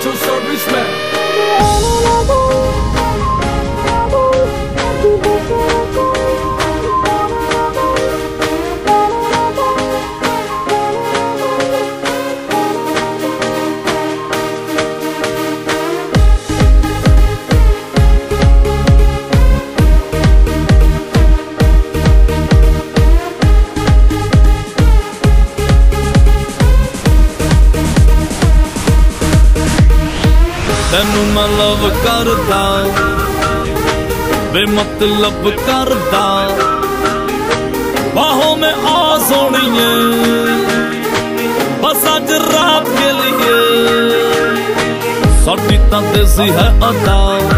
Metro serviceman. तेनू मैं love करदा बेमतलब करदा बाहों में आ सोनिए बस आज रात के लिए साडी तां देसी है अदा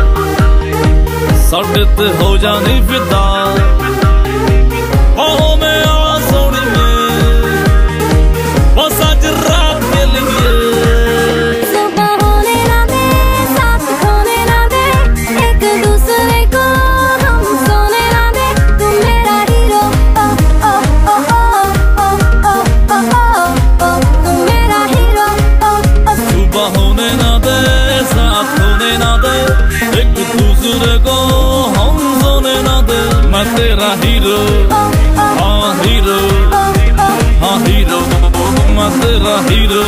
साडे ते हो जानी फिदा बाहों में आ सोनिए बस आज रात के लिए मैं तेरा हीरो, हाँ हीरो, हाँ हीरो, मैं तेरा हीरो।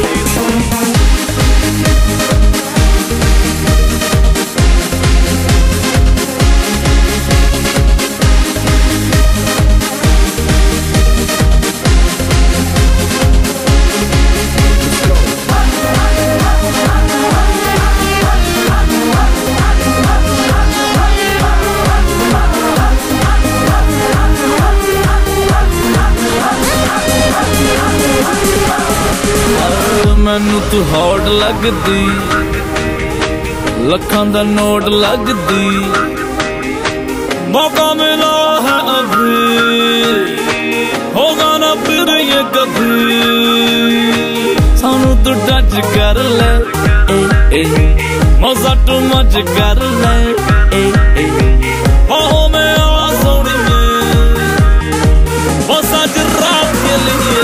मैनू तू हॉट लगदी लखां दा नोट लगदी मौका मिला है अभी होगा ना फिर ये कभी सानू तू टच कर ले मजा टू मच कर ले बाहों में आ सोनिए बस आज रात के लिए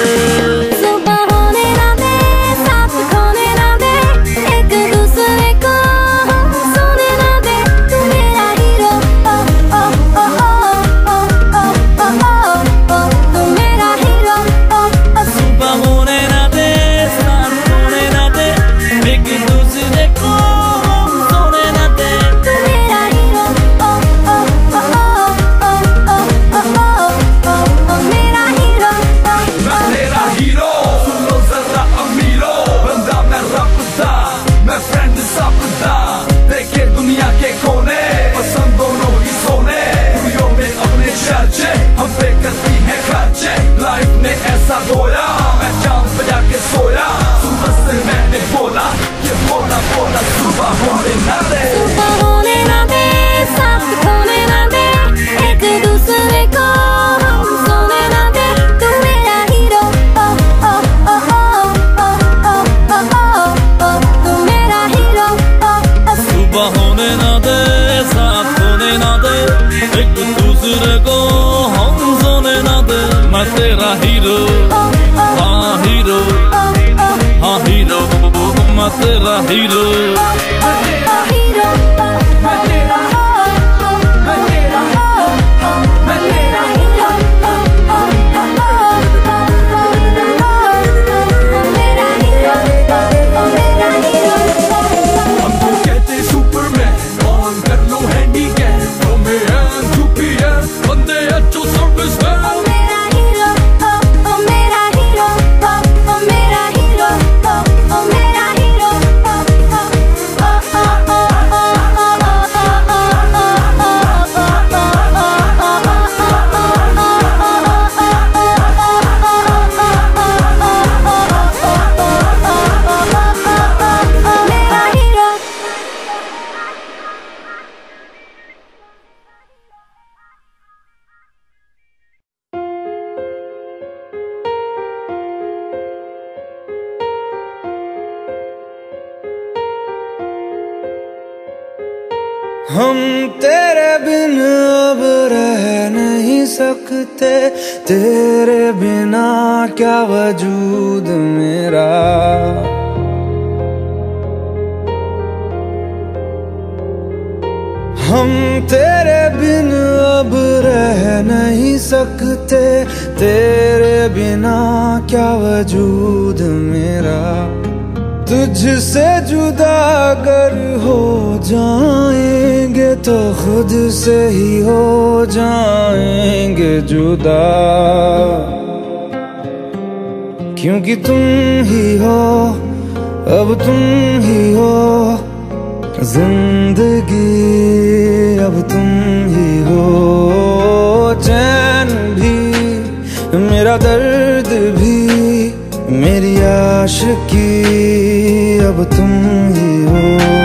मैं तेरा हीरो, हाँ हीरो, हाँ हीरो, मैं तेरा हीरो। हम तेरे बिन अब रह नहीं सकते, तेरे बिना क्या वजूद मेरा। हम तेरे बिन अब रह नहीं सकते, तेरे बिना क्या वजूद मेरा। तुझसे जुदा अगर हो जाएंगे तो खुद से ही हो जाएंगे जुदा, क्योंकि तुम ही हो, अब तुम ही हो जिंदगी, अब तुम ही हो चैन भी, मेरा दर्द भी, मेरी आशिकी, अब तुम ही हो।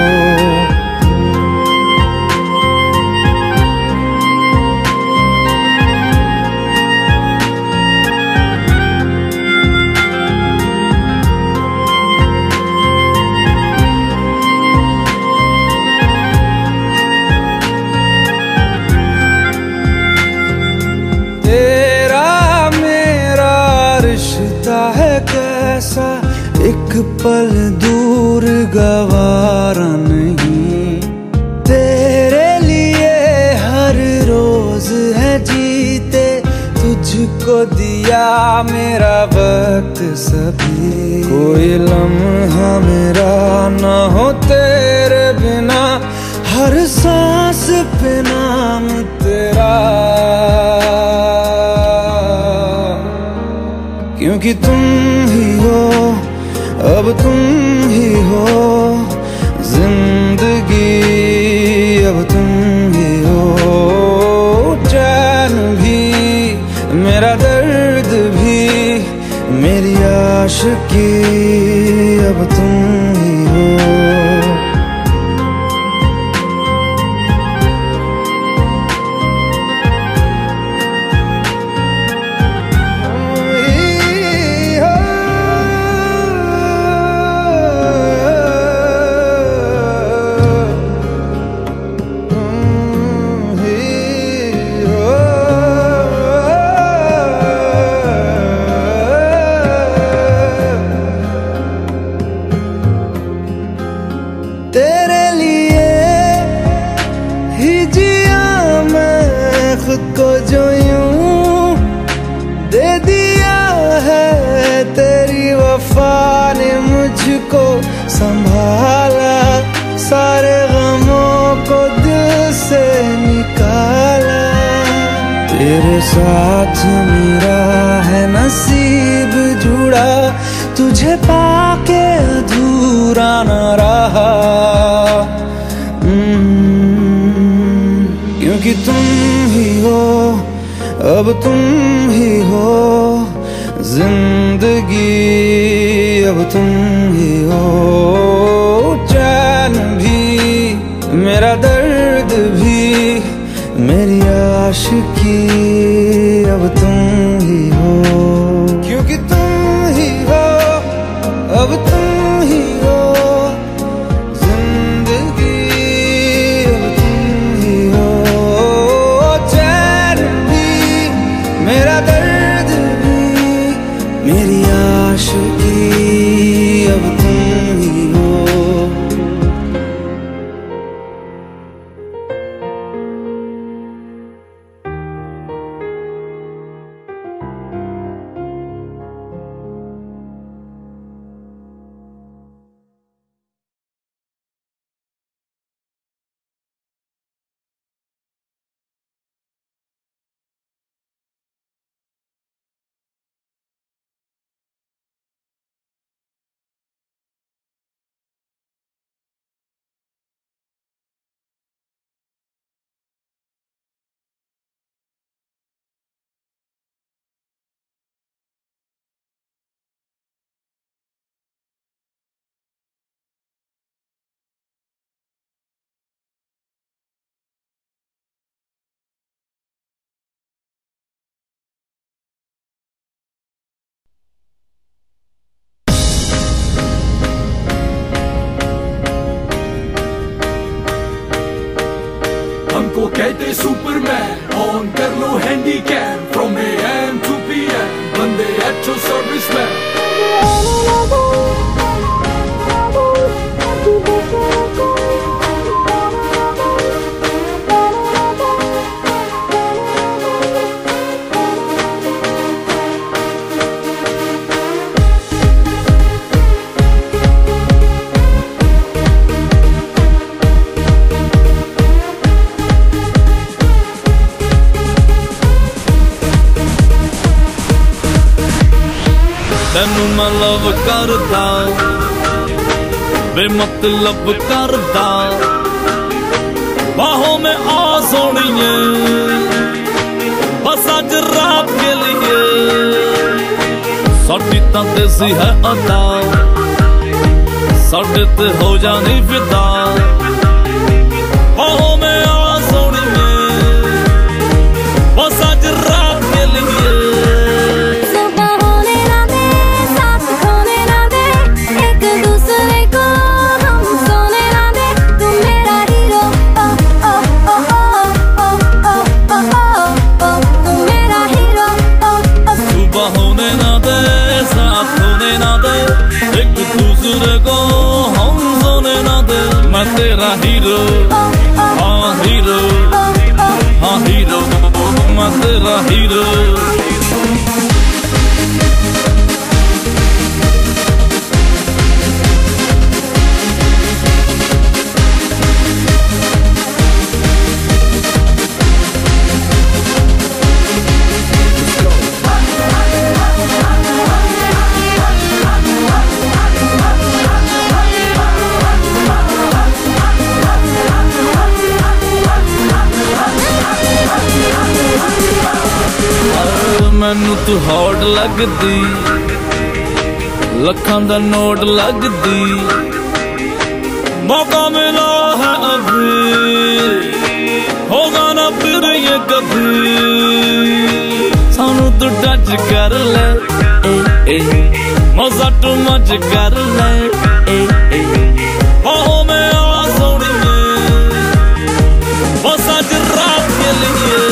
है कैसा एक पल दूर गवारा नहीं, तेरे लिए हर रोज है जीते, तुझको दिया मेरा वक्त सभी। कोई लम्हा मेरा ना हो तेरे बिना, हर सांस पे नाम तेरा, क्योंकि तुम ही हो, अब तुम ही हो जिंदगी, अब तुम ही हो चैन भी, मेरा दर्द भी, मेरी आशिकी, अब तुम ही हो। तेरे लिए ही जिया मैं खुद को, जो यूं दे दिया है तेरी वफा ने मुझको संभाला, सारे गमों को दिल से निकाला। तेरे साथ मेरा है नसीब जुड़ा, तुझे पाके अधूरा न रहा, क्योंकि तुम ही हो, अब तुम ही हो जिंदगी, अब तुम ही हो चैन भी, मेरा दर्द भी, मेरी आशिकी, अब तुम ही हो, क्योंकि तुम ही हो, अब तुम ही हो जिंदगी, अब तुम ही हो चैन भी, मेरा दर्द भी, मेरी आशिकी, अब तुम ही हो। हमको कहते सुपरमैन, ऑन कर लो handycam, from AM to PM, बंदे अच्छो सर्विस मैन। करदा बेमतलब करदा बाहों में आ सोनिए बस आज रात के लिए साडी तां देसी है अदा साडे ते हो जानी फिदा बाहों में आ सोनिए बस आज रात के लिए मैं तेरा हीरो हाँ हीरो हाँ हीरो मैं तेरा हीरो मैनू तू हॉट लगदी लखां दा नोट लगदी मौका मिला है अभी होगा ना फिर ये कभी सानू तू टच कर ले मजा टू मच कर ले बाहों में आ सोनिए बस आज रात के लिए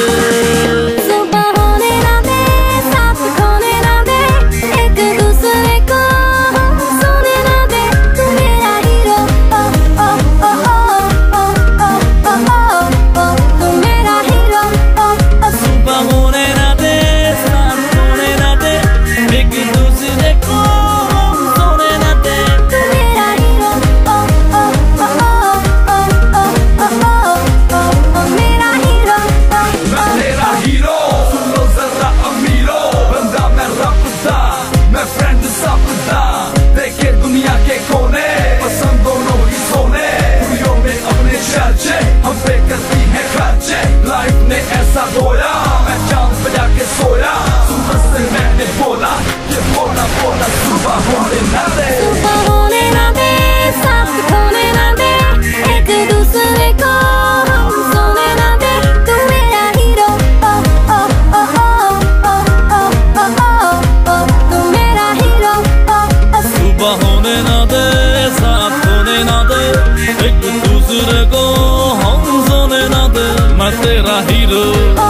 मैं तेरा हीरो